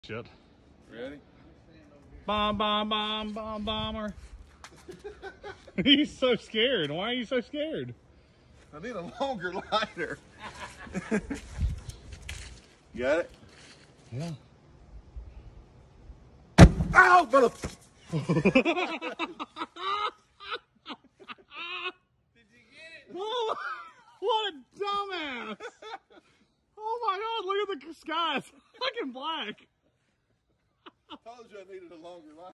Shit. Ready? Bomb, bomb, bomb, bomb, bomber. He's so scared. Why are you so scared? I need a longer lighter. Got it? Yeah. Ow, brother! Did you get it? Oh, what a dumbass! Oh my god, look at the sky. It's fucking black. I told you I needed a longer lighter.